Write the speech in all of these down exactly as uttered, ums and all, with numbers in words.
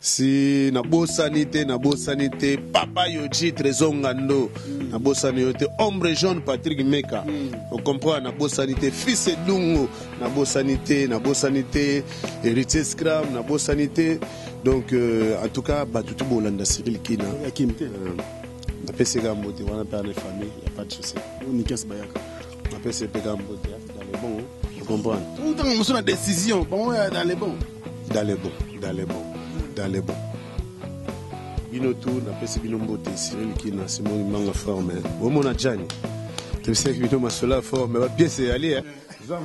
si na bosanité na bosanité Papa Yoji Trésor Ngando na bosanité Ombre Jaune Patrick Meka on comprend na bosanité Fils Edungo na bosanité na bosanité Héritier Scram na bosanité donc euh, en tout cas batutu bolanda Cyril Kina Kimte na pese gambote wana père de famille y a pas de souci on y casse bayaka na pese pe gambote dans les bons vous comprenez on t'a montré la décision bon dans les bons dans les bons dans les bons dans les bons. Bino tout na pesi bino mbote Cyril Kina Simon Manga forme. Au mon adjani. Tu sais que bino masola forme ba pièce aller hein.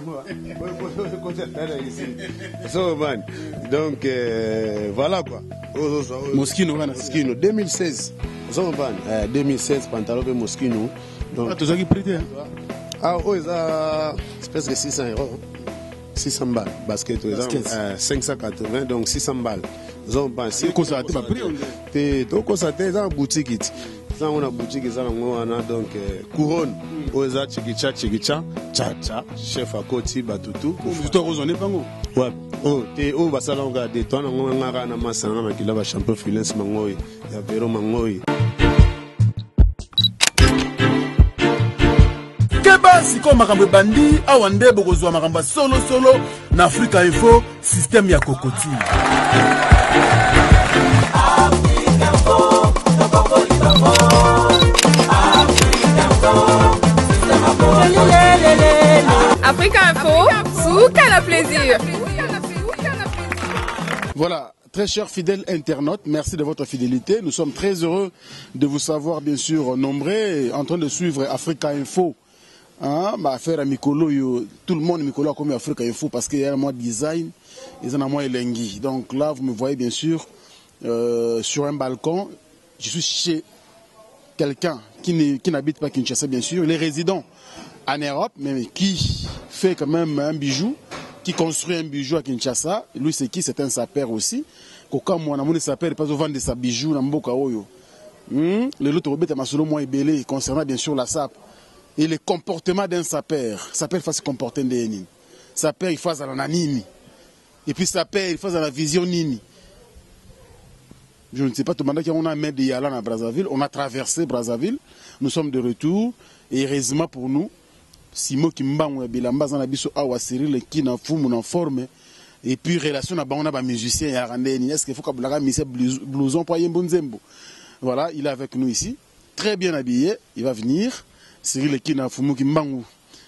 So man. Donc euh, voilà quoi. Moschino wana Moschino deux mille seize. So man. Euh, deux mille seize pantalon de Moschino. Donc tu as qui prêté ah oh ça c'est presque six cents euros. six cents balles basket euh, cinq cent quatre-vingts donc six cents balles. Zon pensé que ça pas pris te to ko ça te dans boutique it ça on a boutique ça ngwana donc couronne oza chikicha chikicha cha cha chef à côté batutu tu te raisonner pango ouais oh te o basala on garder toi na ngara na masana na kila ba champion freelance mangoy ya vero mangoy basi ko makambo bandi awa nde bokozwa makambo solo solo na Africa Info système ya kokoti Africa Info, souka la plaisir. Voilà. Très chers fidèles internautes, merci de votre fidélité. Nous sommes très heureux de vous savoir bien sûr nombreux en train de suivre Africa Info. Hein, bah faire à Mikolo, yo, tout le monde Mikolo a comme Africa Info parce qu'il y a un mois design, ils en ont moins élengi. Donc là, vous me voyez bien sûr euh, sur un balcon. Je suis chez quelqu'un qui n'habite pas Kinshasa, bien sûr. Il est résident en Europe, mais qui fait quand même un bijou, qui construit un bijou à Kinshasa. Lui, c'est qui? C'est un sapeur aussi. Quand moi, on a sapeur, il passe au vendre de sa bijou dans Mboka Oyo. Le lot de Masolo moins belé concernant bien sûr la sape. Et le comportement d'un sapeur, sapeur il faut se comporter d'un nini. Sapeur il faut à la nini. Et puis sapeur il faut à la vision nini. Je ne sais pas, tout le monde qui on a mis de Yalan à Brazzaville, on a traversé Brazzaville, nous sommes de retour, et heureusement pour nous, Simo Kimbang, Bilamba, Zanabiso, Awa, Cyril, qui n'a fou, mon forme, et puis relation à Baona, ba musicien, et Arandeni, est-ce qu'il faut qu'on ait mis blouson pour Yembonzembo. Voilà, il est avec nous ici, très bien habillé, il va venir. Cyril Kina Fumu Kimbangu.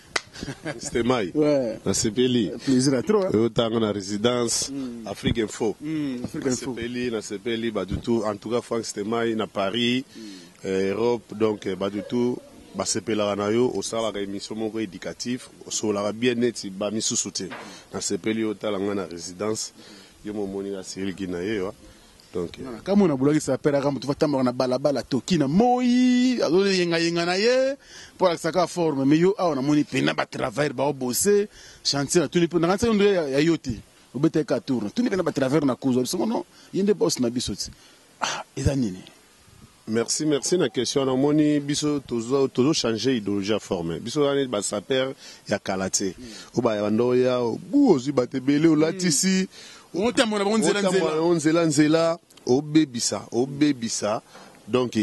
C'était Maï. Ouais. Na Sepeli. Plaisir à trop. Autant na résidence mm. Afrique Info. Mm. Afrique Info. Sepeli, na Sepeli, bah du tout. En tout cas, Franck c'était Maï na Paris, mm. euh, Europe, donc bah du tout. Bah Sepeli na yo, au sein de la émission moko éducatif, au sein de la bien net, bah misu soutien. Na Sepeli autant na résidence, yo mo moni na Cyril Kina yo. Donc comme on a voulu que ça appelle à tu vas t'amener na balabala toki na moi alors yenga yenga na ye pour que ça ka forme mais yo on a moni pena ba travailler ba bosser chantier tout ni pour na on ya yoti au bete ka tourne tout ni pena ba travailler na cause so non yende boss na bisoti ah ezanini. Merci, merci. La question, on a moni biso toujours toujours changer idéologie formée. Biso on est bas saper ya kalaté. Ou ba yando ya ou ozi batebele ou latisi. On t'a mon on zela zela. On zela zela. Au bébisa, au bébisa. Donc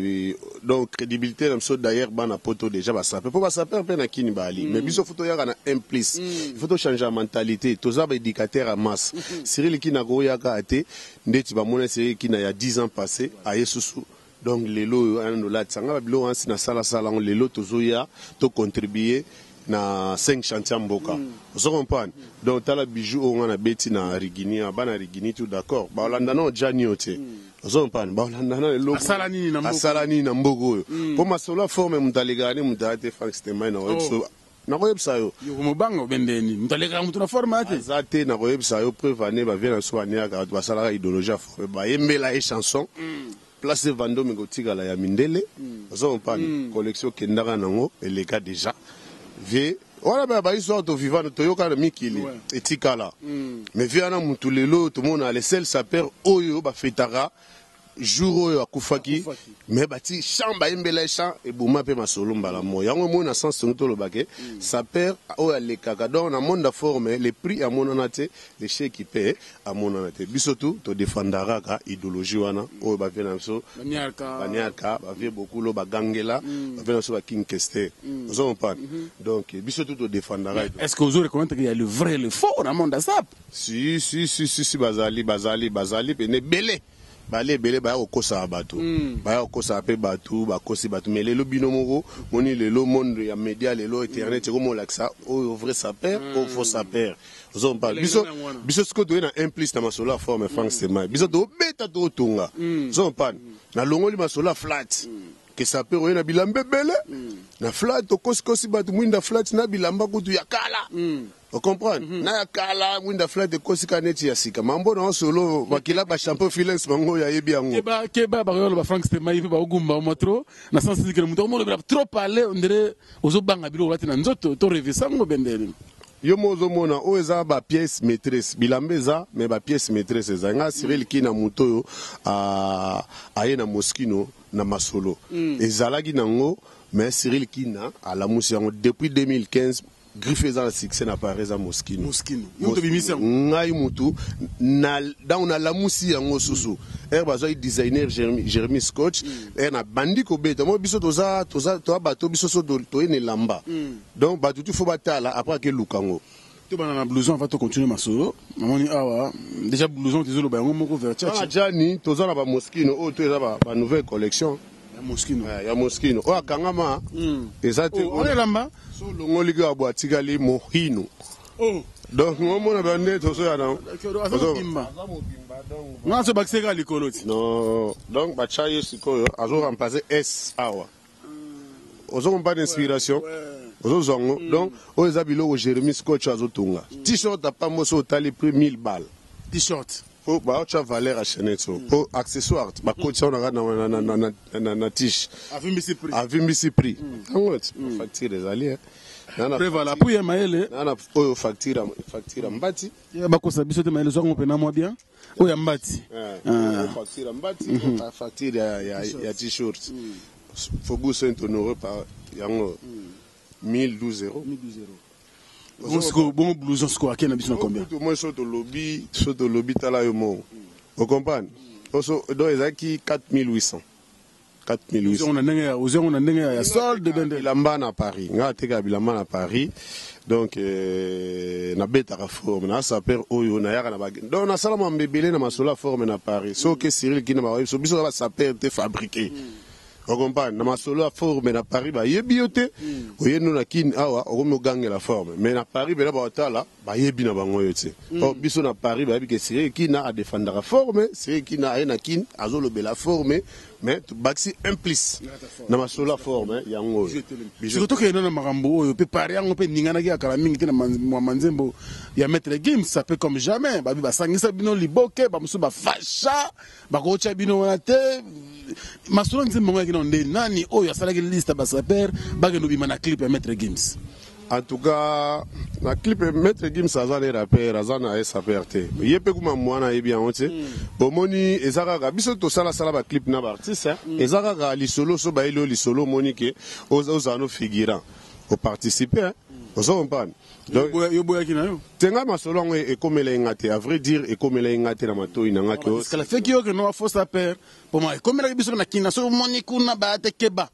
donc crédibilité comme ça d'ailleurs bana poto déjà bas saper. Pour bas saper un peu na kini bali. Mais biso photo ya na implice. Il faut changer la mentalité. Toza ba éducateur à masse. Cyril qui na go ya ka ate ndeti ba mona Cyril qui na ya dix ans passé à Yesusu. Donc les lots on l'a tsanga bilo ansi na sala sala on les lots tozoya to contribuer na cinq chantiers mboka. Vous comprenez? Donc tala bijou on a beti na Rigini bana Rigini tout d'accord. Ba olanda no jani ote. Vous comprenez? Ba olanda na lots asalani na mboka. Asalani na mbogo. Pour ma solo forme mutaligani mutate Frank Stemai na webso. Na websa yo. Yo mobanga bendeni. Mutalega mutu na formate. Zate na websa yo preuve ane ba vient so ane ka ba sala idéologie forme ba yembela e chanson. Place Vando Mingotiga la ya Mindele, vous avez une collection qui est nango et les gars déjà. Vie, voilà ben bah ils sont au vivant de Toyoka de Mikili et Tikala. Mais viens à Moutulelo, tout le monde a les seuls sapeurs Oyo ba fetara jour oyo akufaki mais bati chamba embela champ et bouma pe masolo mbala mo yango mo na sens to lo bake sa père oyo alekaka donc na monde forme les prix à monanate les chèques qui paie à monanate bisotu to défendara ka idéologie wana oyo ba vena so banyarka banyarka ba vie beaucoup lo ba gangela ba vena so ba king kester vous en parle donc bisotu to défendara est-ce que vous reconnaissez qu'il y a le vrai le faux dans monde sap si si si si si bazali bazali bazali pe ne belé bale belé ba ko kosa bato ba ko kosa pe bato ba kosi bato mais lelo binomoko moni lelo monde ya média lelo internet ko mo laksa o vrai sa père o faux sa père vous en parle biso biso ce que tu na implice na masola forme franc c'est mai biso do beta do tunga vous en parle na longoli masola flat que ça peut na bilamba belé na flat to kosi kosi bato mwinda flat na bilamba kutu ya kala. Vous comprenez? Mm -hmm. Na kala mwinda flat de kosika neti ya sika. Mambo na solo bakila ba champion Philens mango ya yebi yango. Keba keba ba yolo ba Frank Stema yive ba ogumba motro na sens que muto mo le trop parler on dirait ozo banga bilo wati na nzoto to revisa ngo bendele. Yo mozo mona o eza ba pièce maîtresse bilambeza mais ba pièce maîtresse eza nga Cyril ki na muto yo a aye na Moskino na masolo. Mm. Ezalaki nango mais Cyril Kina à la musi yango depuis deux mille quinze griffe za succès na Paris à Moskino. Moskino. Muto bimisa ngai mutu na dans na la musi yango susu. Er bazo designer Jeremy Jeremy Scotch er na bandi ko beta mo biso toza toza to bato biso so to ene lamba. Donc bato tu faut batala après que lukango. Tu vas na blouson va to continuer ma solo. Moni awa déjà blouson tizolo ba yango moko vertier. Ah jani toza na ba Moskino o to eza ba nouvelle collection. Moskino. Ouais, ya Moskino. O akangama. Mm. Exactement. On est là-bas. So longo liga aboatika li mohino. Oh. Donc on mona bande to so ya na. Azo kimba. Non, c'est baksega likoloti. Non, donc ba chaye sikoyo azo remplacer S awa. Ozo kompa d'inspiration. Ozo zongo. Donc o ezabilo o Jeremy Scotch azo tunga. T-shirt apa moso tali prix mille balles. T-shirt. Oh, bah, tu as valeur à chaîner ça. Oh, accessoire. Bah, coach, on a na na na na na na tige. Avec Messi prix. Avec Messi prix. Ah ouais, facture des alliés. Nana. Voilà, pour y maele. Nana, oh, facture, facture mbati. Ya bako sabi sote maele zo ngopena mo bien. Oh ya mbati. Ah. Facture mbati, facture ya ya ya t-shirt. Faut goûter un honoré par yango mille douze euros. mille douze euros. Bon, bon blouson score qui est na combien? Moi sur le lobby, sur le lobby tala yo mo. Vous comprenez? Also do ezaki quatre mille huit cents. quatre mille huit cents. On a ndenge, on a ndenge ya solde bende bilamba na Paris. Nga teka bilamba na Paris. Donc euh, na beta ka forme na sa père oyo na yaka na ba. Donc na sala mbebele na masola forme na Paris. So que Cyril ki na ba so biso ba sa père te fabriqué. Vous comprenez? Na masolo forme na Paris ba yebi yote. Oye no na kin awa okomo gange la forme. Mais na Paris bela ba otala ba yebi na bango yote. Oh biso na Paris ba yebi ke Cyril ki na a défendre la forme, Cyril ki na a na kin azolo bela forme, mais tu baxi implice. Na masolo forme yango. Surtout que na makambo oyo pe pari yango pe ningana ki akala mingi te na manzembo ya mettre games ça peut comme jamais ba bi ba sangisa bino liboke ba musu ba fasha ba ko cha bino wana te masolo nzembo ngaki non de nani oyo asalaki liste ba saper ba ke no bima na clip ya mettre games. En tout cas, na clip Maître Gims azana rappeur azana S A P R T. Yepe kuma mwana yebi anwote. Bomoni ezaka biso to sala sala ba clip na ba artiste. Ezaka ga li solo so ba ilo li solo moni ke ozano figurant. Au participer. Ozo comprendre. Donc yo boya kina yo. Tenga masolo ngo e komela ngate à vrai dire e komela ngate na matoi na ngake. Parce que la fait que no faux saper. Pour moi komela biso na kina so moni kuna ba te keba.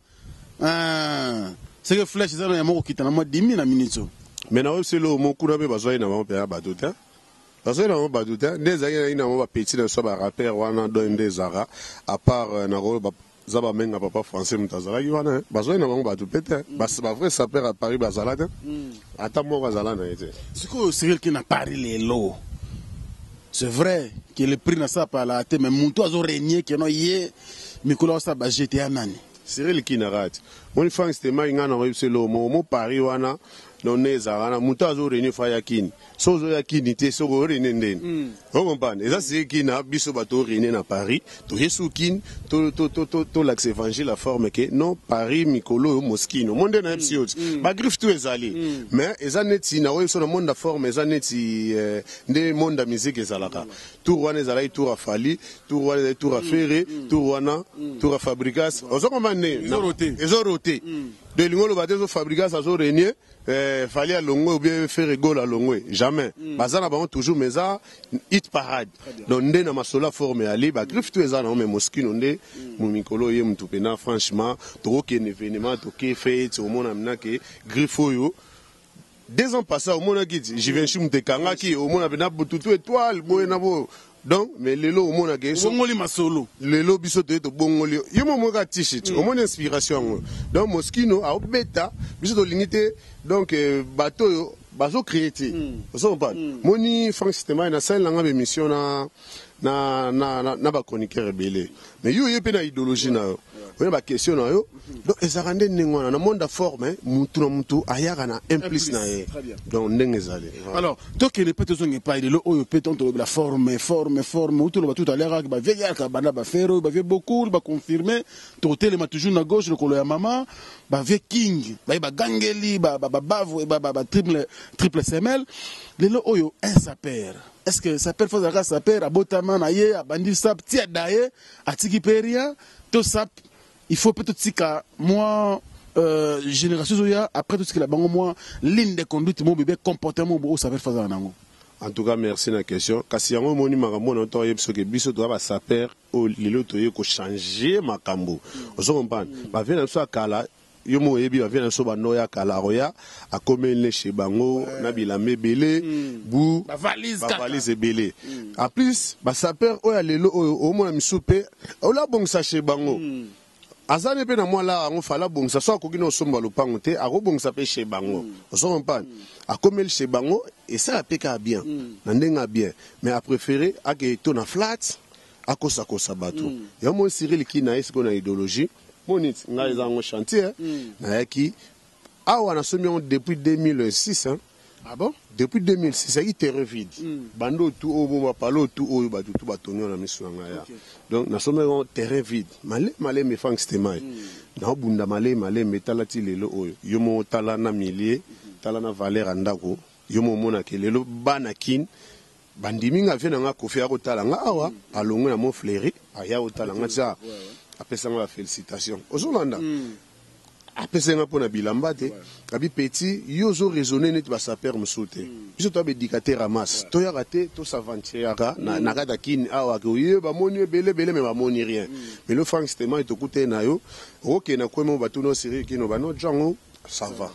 Ah. C'est que flèche ça na moko kitana mo dix na minutes. Mais na c'est le mon kuna be bazoi na mo pe baduta. Parce que na mo baduta des aïe na mo ba petit na so ba rappeur wana do des ara à part na ro ba zaba menga papa français mutazala ki wana bazoi na mo ba pete. Bas ba vrai saper à Paris bazala te. Ata mo bazala na ete. C'est que Cyril qui n'a Paris les lots. C'est vrai que le prix na ça par la tête mais mon toizo régner que no yé Mikolo sa ba G T A nani. Cyril Kinarati. Mon fan c'était ma ngana wa c'est le mo mo Paris wana non nezara muta zo reni fa yakini so zo yakini te so go reni ndeni on comprend et ça c'est kina biso bato reni na Paris to yesu kin to to to to to l'axe évangile la forme que non Paris mikolo moskino monde na episode ba griffe tout ezali mais eza neti na so na monde forme eza neti nde monde musique ezalaka tout wana ezalaki tour afali tour wana tour afere tour wana tour afabricas ozo comprendre ezo roté de lingolo batezo fabricas azo renier euh fallait à longo ou bien faire rigole à longo jamais bazana ba toujours mais ça hit parade donc ndé na masola forme ali ba griffe tout ezana mais moskino ndé mu mikolo ye mtu pena franchement to ke événement to ke fait au mona mna ke griffe yo deux ans passés au mona ki je viens chez mtekanga ki au mona pena bututu étoile boye na bo donc mais lelo au mona ke bongoli masolo lelo biso to to bongoli yo mo moka t-shirt au mona inspiration donc moskino a beta biso to limité donc bateau yo bazo créer vous pas moni Frank Sistema na scène langa émission na na na na ba chroniqueur rebelle mais yo yo pe na idéologie na yo on ba question na yo donc ezarande ningona na monde forme mutu na mutu ayaka na implice na ye donc ndengezale alors to que les pétos ont pas le oyo péton to la forme forme forme mutu lo tout à l'heure ba vieillard ka bana ba faire ba vie beaucoup ba confirmer to télé toujours na gauche le colo ya maman ba vie king ba ba gangeli ba ba bavo ba ba triple triple semelle le lo oyo un saper est-ce que saper faut ça saper abotama na ye abandi sap tia daye atiki peria to sap il faut peut-être que moi euh, génération zoya après tout ce que la bango moi ligne de conduite mon bébé comportement beau saper faire ça nango. En tout cas merci la question kasi yango moni makambo na to yebiso ke biso to ba saper o lelo to ye ko changer makambo ozo comprendre ba vient so kala yo mo yebi ba vient so ba noya kala roya a komele chez bango na bilame belé bu ba valise ba valise belé en plus ba saper o ya lelo o mo na misupe o la bon sa chez bango azane pe na moi là on fala bon ça soit ko kino somba lo pangote a ko bon ça pe chez bango on s'en pas a komel chez bango et ça a peka bien na ndenga bien mais a préféré a que to na flat a ko sa ko sabato ya mo Cyril ki na est ko na idéologie monit nga ezango chantier na yaki awa na somi depuis deux mille six hein. Ah bon? Depuis deux mille six, il était vide. Bando tout au bon palo tout au batu tout batonio na miswanga ya. Donc na somme un terrain vide. Malé malé me Frank Sistema. Na bunda malé malé metalati lelo oyo. Yomo tala na millier, tala na valeur andako. Yomo mona ke lelo bana kin. Bandimi nga vena nga kofi ako tala nga awa, alongo na mon fléri, aya o tala nga za. Apesa nga félicitations. Ozolanda. Apesa nga pona bilamba te abi petit yo zo raisonner net ba saper musote biso to bédicateur ramas to ya raté to s'aventurer na na kata kin awa ko ye ba moni belé belé mais ba moni rien mais le Frank Sistema to kuté na yo OK na kwemo batu no série kino ba no jango ça va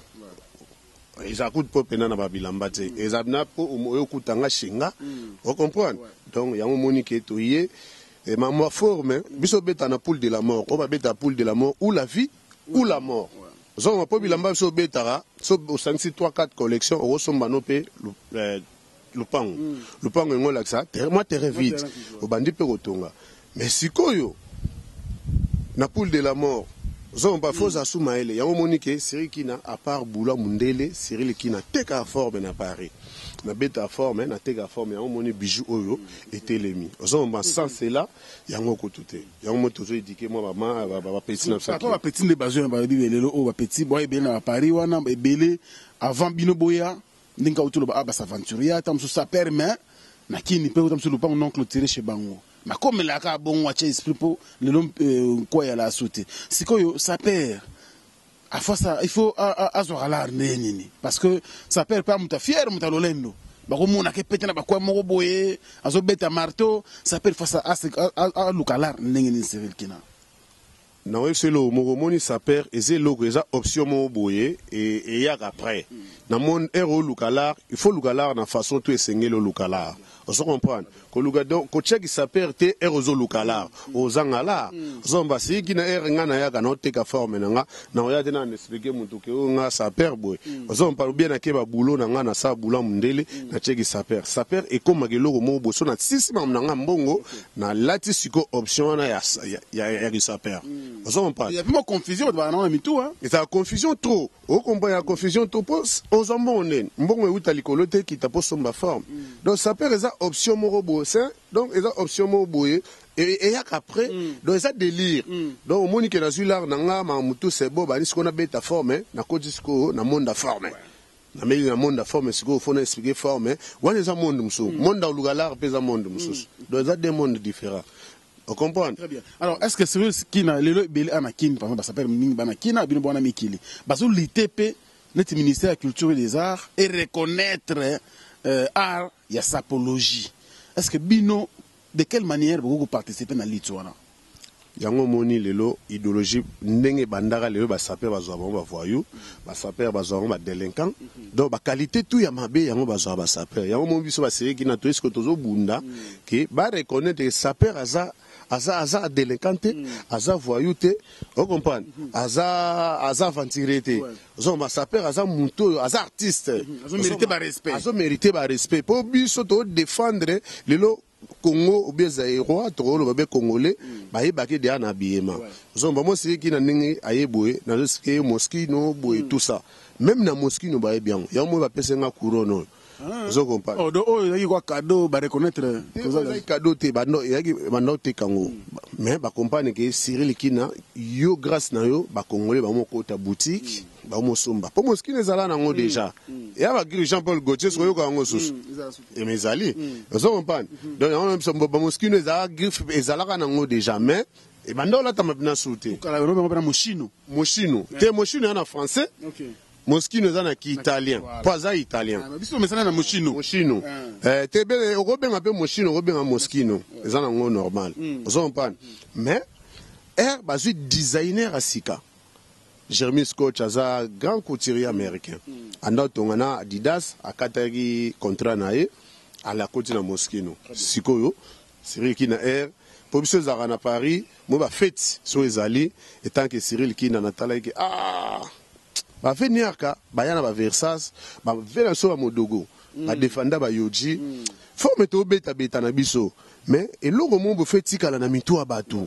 ils akut po pena na ba bilamba te ezabna po yo kutanga shinga on comprend donc ya moni ke to ye et ma forme biso beta na poule de la mort on va beta poule de la mort ou la vie ou la mort. Zon ma po bilamba so betara so cinq six trois quatre collections au somba no pe lupango. Lupango ngola ça moi terrain vide. Au bandi pe kotonga. Mais sikoyo na poule de la mort. Zon ba foza suma ele ya monique Cyril Kina à part Boula Mundele Cyril Kina teka forme na Paris. Na beta forme na teka forme ya moni bijou oyo etelemi. Zon ba sans cela yango ko tuté. Yango mo tozo édiquer moi maman ba ba petit na ça. Ba petit de bazin ba bi lelo o ba petit boy be na Paris wana be belé avant bino boya ndinga utulo ba ba s'aventuria tam so ça permet na kini pe tam so lo pas non clôturer chez bango. Ma comme la ka bon wache esprit po le nom quoi ya la sauter sikoyo ça perd à fois ça il faut azoralar nini parce que ça perd pas muta fier muta lolendo ba ko mona ke pete na ba kwa mo boye azo beta marteau ça perd face à à lukalar nini Cyril Kina na we selo mo moni ça perd et c'est logo eza option mo boye et et ya après na mon héros lukalar il faut lukalar na façon tout esengelo lukalar on se comprend que luga donc ko check ça perd te héros lukalar ozangala zomba si kina er ngana ya kana oteka forme nga na oya tena expliquer mutu ke nga ça perd boy zomba bien na ke ba boulot na nga na sa boulot mundele na check ça perd ça perd et comme ke logo mo boso na six mam na nga mbongo na lati siko option na ya ya ya ça perd Vous comprenez? Il y a plus de confusion, on a mis tout. Il y a confusion trop. Vous comprenez? Il y a confusion trop. Aux hommes, on est. Bon, mais tu as qui t'a posé ma forme. Donc, ça peut être option morobo. Donc, il y a option morobo. Et il y a qu'après, donc, ça délire. Donc, au monde qui est dans l'art, c'est bon, ce qu'on a bête à forme, na kodisco, na monde à forme. Na meli na monde à forme, c'est qu'il faut expliquer forme. Ou est un monde moussou. Monde dans le galar, pèse un monde moussou. Donc, il y a des mondes différents. Vous comprenez? Très bien. Alors, est-ce que c'est vrai qu'il y a le Bélé Anakin, par exemple, ça s'appelle Ming Banakina, Bino Bona Mikili. Parce que l'I T P, notre ministère de la Culture et des Arts, et reconnaître euh, art, il y a sapologie. Est-ce que Bino, de quelle manière vous participez dans l'Itouana? Yango moni lelo idéologie ndenge bandara lelo ba saper bazwa ba voyou ba saper bazwa ba délinquant donc ba qualité tout ya mabe yango bazwa ba saper yango mo biso ba série ki na to esko tozo bunda ki ba reconnaître saper aza aza aza délinquante aza voyou te vous comprenez aza aza aventuré te zo ba saper aza muto aza artiste azo mériter ba respect azo mériter ba respect pour biso to défendre lelo Congo ou bien Zaïrois, Toro, le Congolais, bah il baquet des habillements. Nous avons moi c'est qui n'a n'engé aïeboué, n'a le ski mosquino, boué tout ça. Même na mosquino bah bien. Il y a moi va passer un couronne. Vous comprenez? Oh, oh, il y a quoi cadeau, bah reconnaître. Il cadeau te, bah non, il y a bah non te Congo. Mais bah comprendre que Cyril Kina, yo grâce na yo, bah Congolais bah mon côté boutique, bah mon somba. Pour mosquino les allant en déjà. Il y a bah Jean-Paul Gaultier sur yo Congo sous. Et mes alliés. Vous comprenez? Donc on a some bah mosquino les allant griffe les allant en déjà. Mais et bah non là t'as ma bien sauté. Moschino. Moschino. T'es Moschino en français. Moschino est en italien, pas en italien. Moschino. Moschino. Tu es un peu Moschino, tu es un Moschino. C'est un normal. Vous comprenez? Mais, er, c'est un designer à Sika. Jeremy Scott, c'est un grand couturier américain. Anda tongana Adidas, a Katagi contrat nae, à la côte de Moschino. Sikoyo, Cyril Kina er. Pour que ce soit à Paris, moi, je fais sur les alliés, et tant que Cyril Kina Nathalie, ah! Ba venir ka ba yana ba Versace ba vela so ba modogo ba defenda ba yoji faut mettre au beta beta na biso mais eloko mo bo feti kala na mitu abatu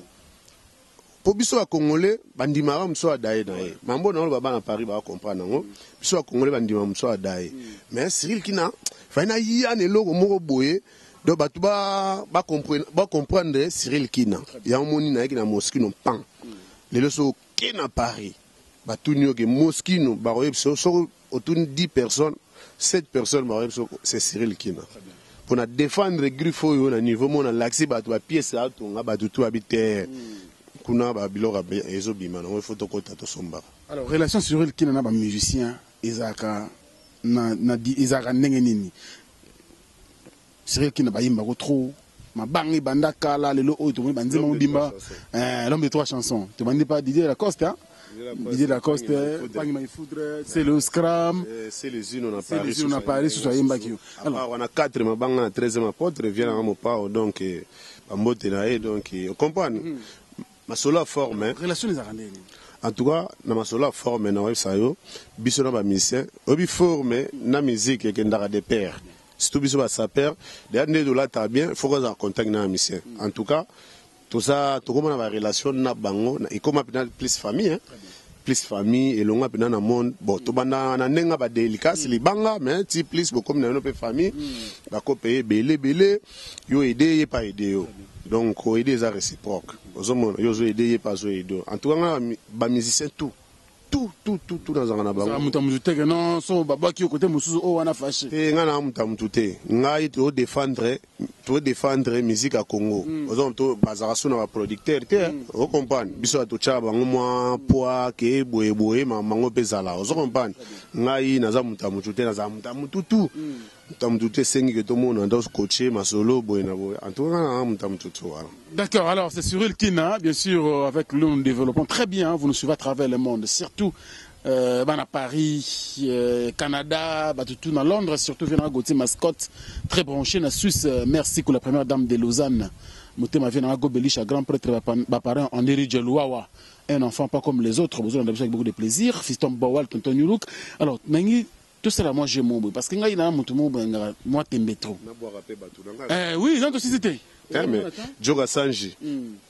po biso ba congolais bandima ba mso adaye na ye mambo na ba na Paris ba comprendre ngo biso ba congolais bandima mso adaye mais Cyril Kina fa na yi an eloko mo boye do ba tu ba ba comprendre ba comprendre Cyril Kina ya moni na yeki na Moschino pan le leso Kina Paris Batunio que Moschino, Baroyeb, autour de dix personnes, sept personnes, c'est Cyril Kina. Pour défendre les griffes au niveau, on a l'accès à la pièce, à tout habiter. Kuna Babilora, Ezobima, on faut tout côté de Somba. Alors, relation Cyril Kina, n'a pas musicien, Isaka, Isaka Nengenini. Cyril Kina, Bayimba, trop. Ma bangi banda kala, le lot, tu m'as dit, l'homme de trois chansons. Tu m'as dit pas Didier Lacoste, hein? Didier Lacoste, c'est le Scram, c'est les unes on a parlé sur Paris, sur Yemba. Alors on a quatre, ma banque a treize apôtres, vient à mon père, donc à Motenae, donc on comprend. Ma sola forme. Relation les Arandais. En tout cas, na ma sola forme na websayo, biso na ba musicien, obi forme na musique et kendara de père. Si tout biso ba sa père, de ande de là ta bien, faut qu'on en contact na musicien. En tout cas, tout ça, tout comme on a une relation na bango, et comme on a plus famille, hein, plus famille, et l'on a dans le monde, bon, tout le monde a un délicat, c'est les banga, mais si plus, comme on a une famille, on a payé belé, belé, yo aidé, yo pas aidé, donc on aidé les réciproques, yo aidé, pas aidé. En tout cas, les musiciens, tout. Tout, tout, tout, tout dans un abandon. Non, son baba qui au côté Moussou, oh, on a fâché. Et on a mutamuté. On a été défendre, pour défendre la musique à Congo. Aux hommes, tout, bazarasso n'a pas producteur, vous comprenez? Biso à tout chaba, on moins poids, que boé boé, ma mango pesala. Vous comprenez? On a eu, naza mutamuté, naza mutamututu. Mutamuté, c'est que tout le monde a dos coaché, ma solo, boé na boé. En tout cas, on a mutamututu. D'accord, alors c'est Cyril Kina, bien sûr, avec lui nous développons très bien, vous nous suivez à travers le monde, surtout euh, à Paris, euh, Canada, tout dans Londres, surtout Viena Gauthier Mascotte, très branché, la Suisse, euh, merci pour la première dame de Lausanne, Motema Viena Gobelich, parent prêtre, parent en Eri Louawa, un enfant pas comme les autres, vous en avez avec beaucoup de plaisir, Fiston Bawal, Tonton Yuruk, alors, Mengi, tout ça là, moi j'ai mon parce que il y a un mot, moi t'aime trop. Oui, non, aussi c'était. Djoga Sanji,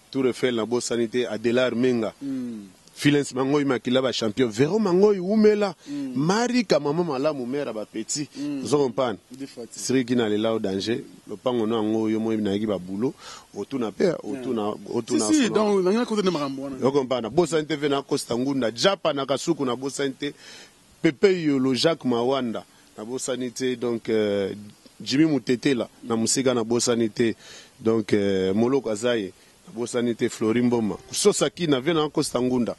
Tour Eiffel na bo sanité Adelar Menga Filens Mangoy makila ba champion Véro Mangoy umela Marika mama malamu mera ba petit zo compane Cyril Kina le là au danger le pango no ngo yo mo na gi ba boulot otuna pe otuna otuna si donc na côté de marambo zo compane bo sanité vena Costa Ngunda Japa na kasuku na bo sanité Pepe Yolo Jacques Mawanda na bo sanité donc euh, Jimmy Mutetela na musika na bo sanité donc euh, Molo Kazaye na bo sanité Florimboma kusosaki na vena Costa Ngunda.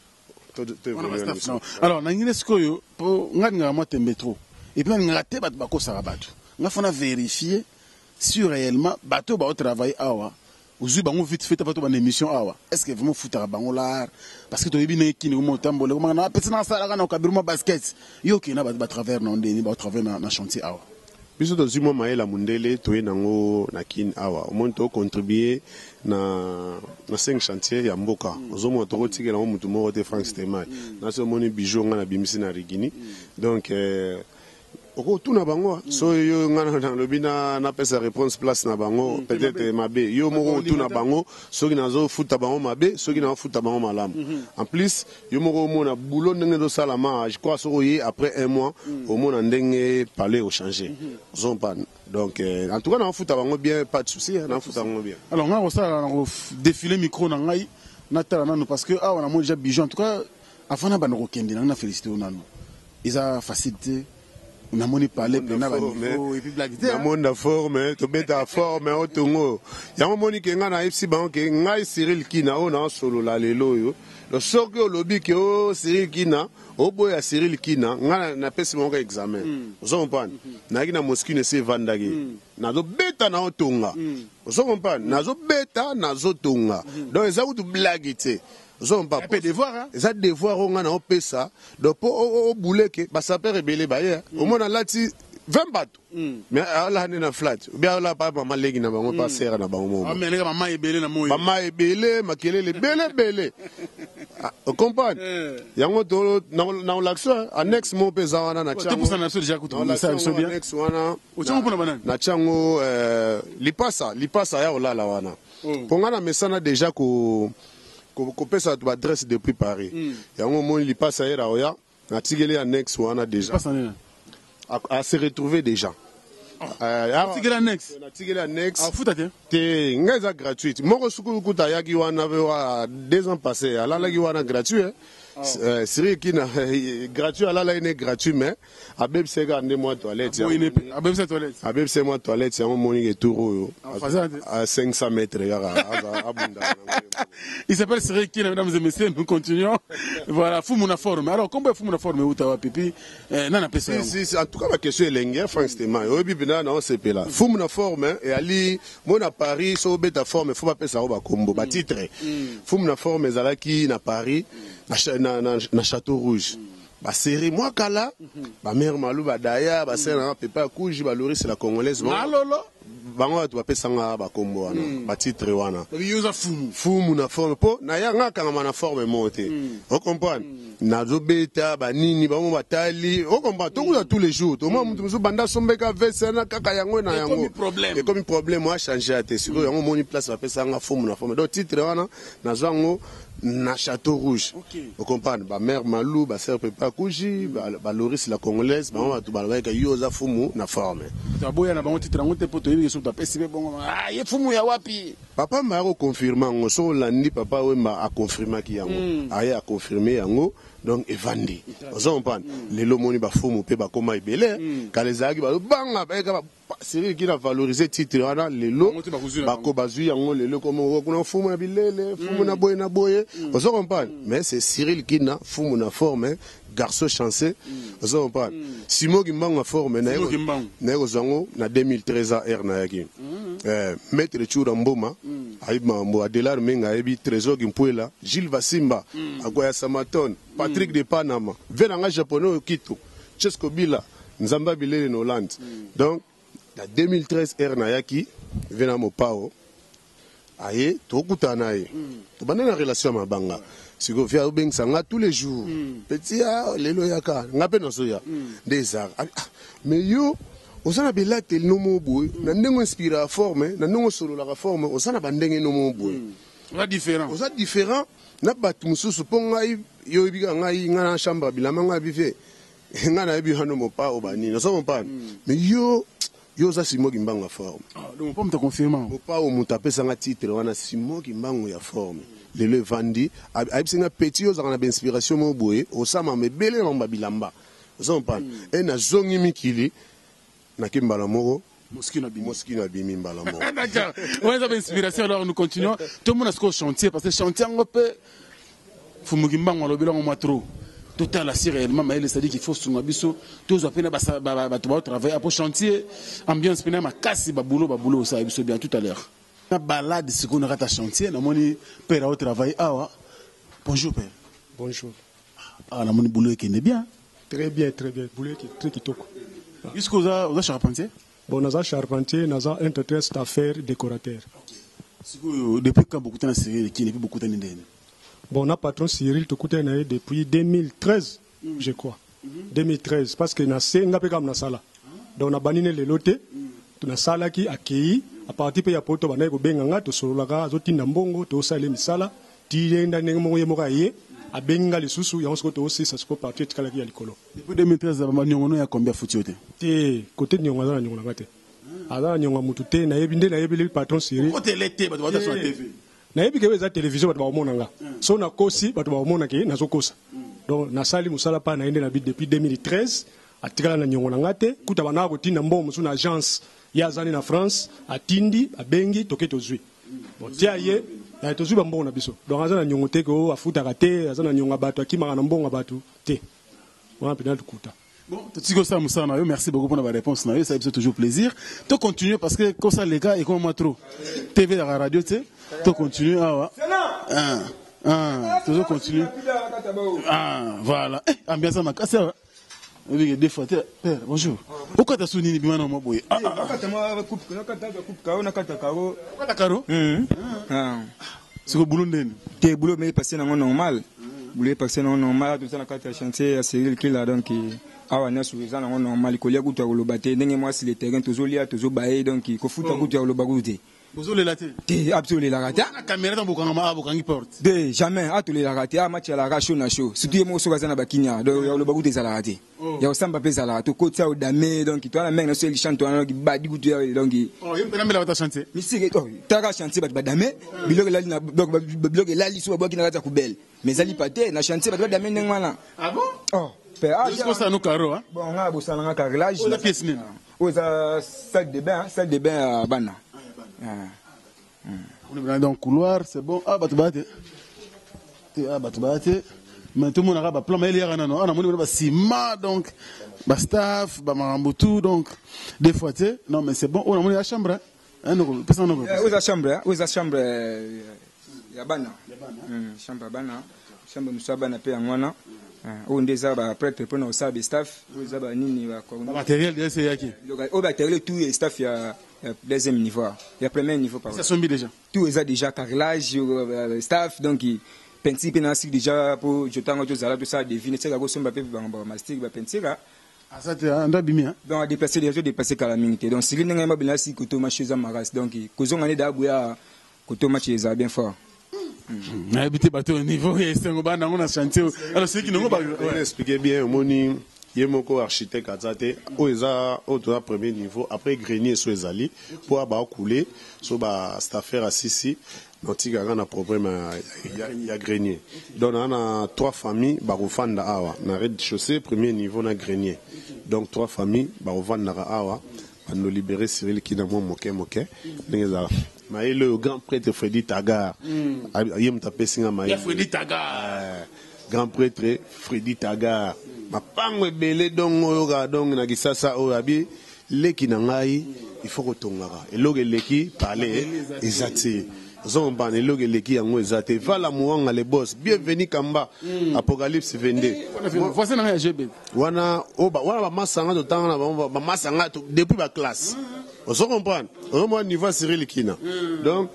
Alors na ngine sikoyo po ngani ngama tembe trop et puis ngate bat bako sara batu ngafona vérifier si réellement bateau ba travailler awa uzu bango vite fait bateau ban émission awa est-ce que vraiment foutara bango là parce que to yebi ne kini mo tambole ko na pesa na sala kana kabiruma basket yo kina ba travers na ndeni ba travers na chantier awa biso to zimo maela mundele to yenango na kin awa o monto contribuer na na cinq chantiers ya mboka ozomo to kotikela mo mutu mo te Frank Stemai na so moni bijou nga na bimisi na rigini donc euh oko tuna bango so yo ngana na lobina na pesa réponse place na bango peut-être mabe yo moko tuna bango soki nazo futa bango mabe soki na futa bango malamu en plus yo moko mona boulot ndenge do salama je crois so yi après un mois au mona ndenge parler au changer zon pas donc euh, en tout cas na futa bango bien pas de souci na futa bango bien alors nga ko sala na défiler micro na ngai na tala nanu parce que ah on a moi déjà bijou en tout cas afana ba no kende na féliciter nanu isa facilité on a moni parler plein na niveau et puis blague na monde forme to beta forme o tongo ya moni ke nga na F C bank ke ngai Cyril Kina o na solo la lelo yo le soki o lobi ke o Cyril Kina o boya Cyril Kina nga na pesi mon examen ozo comprendre na ki na Moscou ne se vandagi na zo beta na o tonga ozo comprendre na zo beta na zo tonga donc eza ku blague te zon pas peu devoir hein ça devoir on a on peut ça donc au boulet que ba ça peut rebeller ba au moins là ti vingt bateaux mais là on est na flat bien là pas maman legi na bango pas serra na bango ah mais les maman ebele na moyo maman ebele makelele bele bele on comprend yango to na l'action annexe mon pesa wana na chango pour ça na so déjà kutu ça so bien annexe wana o chango pona banana na chango lipasa lipasa ya olala wana pongana mesana déjà ko ko pesa tu adresse depuis Paris yango mon li passe ailleurs oya na tigeli annexe wana déjà à se retrouver déjà euh tigeli annexe na tigeli annexe ah futa te te ngaza gratuite moko suku kuta yaki wana wa deux ans passés ala la ki wana gratuit euh Cyril Kina gratuit ala la ine gratuit mais abeb sega ndé moi toilette abeb sa toilette abeb c'est moi toilette yango moni ke touro à cinq cents mètres yara abunda. Il s'appelle Cyril Kina, mesdames et messieurs, nous continuons. Voilà, Fumuna forme. Alors, combien Fumuna forme ou tawa pipi nana pesa. Si si en tout cas ma question est lingue Frank Stemai. Obi bina na on C P là. Fumuna forme et ali mon à Paris so beta forme faut pas pesa ba combo ba titre. Fumuna forme ezalaki na Paris na na na Château Rouge. Ba série moi kala ba mère malou ba daya ba sera pepa kuji ba Loris la congolaise. Alolo bango tu apesa nga ba kombo wana ba titre wana ba yoza fumu fumu na forme po na ya nga kanga na forme monte on comprend na zo beta ba nini ba mo batali on comprend to kuza tous les jours to mo mutu banda sombeka vese na kaka yango na yango et comme problème moi changer ate siko yango moni place ba pesa nga fumu na forme do titre wana na zango na Château Rouge on comprend ba mère malou ba sœur pepa kuji ba Loris la congolaise ba mo tu ba ka yoza fumu na forme ta boya na ba titre ngo te poto yebi so ta pesi be bongo ah ye fumu ya wapi papa m'a confirmé ngo so landi papa we ma a confirmé ki yango aye a confirmé yango donc evandi ozo comprendre lelo moni ba fumu pe ba koma ebele kalezaki ba banga ba ka Cyril qui a valorisé titre wana lelo ba ko bazui yango lelo comme kuna fumu ya bilele fumu na boye na boye ozo comprendre mais c'est Cyril qui na fumu na forme garçon chanceux ozo comprendre Simo Kimbangu forme na na ozango na deux mille treize a R na yaki euh maître Chura Mboma ayiba mbo Adelar Menga ebi Trésor Kimpuela Gilles Vasimba akoya Samaton Patrick de Panama venanga japonais okito Chesco Bila Nzamba Bilele na Hollande donc na deux mille treize R na yaki vena mopao aye tokutana ye to banana relation mabanga siko via obeng sanga tous les jours petit a lelo yaka ngape na soya des arts mais yo osana belate no mo boy na ndengo inspira forme na ndengo solo la forme osana bandenge no mo boy oza différent oza différent na bato mosusu mpo ngai yo yebika ngai ngai na chambre bilamba ngai bife ngai nayebi hano mopao banini ozo mopana mais yo yo oza Simoki Mbango ya forme donc mpo moto confirmant mopao moto apesanga titre wana Simoki Mbango ya forme lelo evandi ayebisinga petit ozalaka na bainspiration moko boye osama mebele na babilamba ozo mopana e nazongi mikili nake mbala moko Mosquino Abimi. Mosquino Abimi mbala moko. D'accord. On a inspiration alors nous continuons. Tout le monde a ce chantier parce que chantier on peut Fumuki Mbango lo bilongo moi trop. Total la réellement mais c'est dit qu'il faut sur biso tous apena ba ba ba travailler après chantier ambiance pena ma kasi ba boulot ba boulot ça biso bien tout à l'heure. Na balade ce qu'on a ta chantier na moni père au travail awa. Bonjour père. Bonjour. Ah la moni boulot qui est bien. Très bien très bien boulot qui très kitoko. Jusqu'aux a aux charpentier. Bon, nous avons charpentier, nous avons entreprise d'affaires décorateur. Depuis quand beaucoup de temps Cyril qui n'est plus beaucoup de temps. Bon, on a patron Cyril tout côté depuis deux mille treize, je crois. deux mille treize parce que na c'est ngapé comme na sala. Donc on a banni les lotés, na sala qui accueilli à partir de ya poto bana ko benganga to sololaka zotinda mbongo to sala misala ti enda nengo ye mokaye a benga les sous ya on se ko to aussi ça se ko partir tikala ki ya likolo. Depuis deux mille treize ba nyongo ya combien foutu te côté nyongo za nyongo ngate ala nyongo mutu te na yebi nde na yebi le patron Cyril côté l'été ba ba sur la T V na yebi ke za télévision ba ba omona nga so na kosi ba ba omona ke na zo kosa donc na sali musala pa na ende na bi depuis deux mille treize atikala na nyongo ngate kuta bana ko tinda mbongo musu na agence ya zani na France atindi abengi toketo zui bon tia ye na to zui ba mbongo na biso donc azana nyongo te ko afuta ka te azana nyongo bato akimaka na mbongo bato te on a pénal kuta. Bon, merci beaucoup pour la réponse. Ça fait toujours plaisir. Tu continues parce que quand ça les gars et comme moi trop T V dans la radio, tu sais, tu continues. Ah, ah, ah, toujours continue. Ah, voilà. Eh, ambiance à ma casse. Oui, des fois, père, bonjour. Pourquoi tu as sonné bien dans mon boy? Ah, ah, c'est le boulot de le boulot, mais passé dans normal. Boulot passé dans normal. Tout ça, la carte chantier, à Cyril qui l'a donc. Ah ouais, sur les ans, normal, il y a beaucoup de bâtés. Dernier mois, c'est les terrains, toujours liés, toujours baillés, donc il faut foutre beaucoup de bagouté. Vous avez la tête? Absolument la raté. La caméra dans beaucoup de porte. De jamais, à tous les la raté, à match à la racho na show. Surtout les mots sur la bakinia, donc il y a le bagouté à la raté. Il y a aussi un papier à la raté, côté ça au damé, donc il doit la main dans ce chante, donc il bat du goût, donc il. Oh, il peut même la chanter. Mais c'est que, t'as qu'à chanter, bah damé, bilog la ligne, donc bilog la ligne sur la boîte qui n'a pas de coubelle. Mais ali paté, na chanter, bah damé n'engwana. Ah bon? Oh. Est-ce ça nous carreau hein? Bon, on a besoin d'un carrelage. On a pièce née. On a sac de bain, sac de bain à Bana. On est dans le couloir, c'est bon. Ah, bah tu vas te. Ah, bah tu vas te. Mais tout le monde a un plan, mais il y a un an. On a mon ciment, donc, bah staff, bah marambutu, donc, des fois, tu sais. Non, mais c'est bon. On a mon la chambre. Hein, non, personne n'a pas. Où est la chambre? Où est la chambre? À Bana. Chambre à Bana. Chambre nous sommes à Bana, à Mwana. On des arbres prêtres pour nos sables staff, aux arbres nini va quoi. Matériel de c'est yaki. Au matériel tout est staff il y a deuxième niveau, il y a premier niveau par. Ça sont déjà. Tout est déjà carrelage, staff donc peinture pénastique déjà pour je t'en tout ça tout ça devine c'est la grosse somme papier pour mastic va peinture. Ah ça tu as un dabimi hein. Donc déplacer les gens déplacer calamité. Donc si l'un n'a pas bien si couteau marché à maras donc cause on est d'abouya couteau marché ça bien fort. Na habité bateau au niveau et c'est un bana on a chanté alors c'est qui nous va expliquer bien moni yemoko architecte azate o eza au premier niveau après grenier so ezali pour ba couler so ba staffer assisi notika na problème il y a grenier donc on a trois familles ba rofanda awa na rez-de-chaussée premier niveau na grenier donc trois familles ba rofanda awa nous libérer Cyril qui n'a pas moqué moqué mais le grand prêtre Freddy Tagar il me tapé singa maï Freddy Tagar grand prêtre Freddy Tagar ma pangwe belé donc oyoga donc na kisasa oyabi leki na ngai il faut retongara et loge leki parler ezati zomba ne loge leki yango ezati vala muanga les boss bienvenue Kamba Apocalypse vingt-deux voici na G B wana oba wana ba masanga to tanga na ba masanga depuis ba classe on se comprend au moins niveau Cyril Kina donc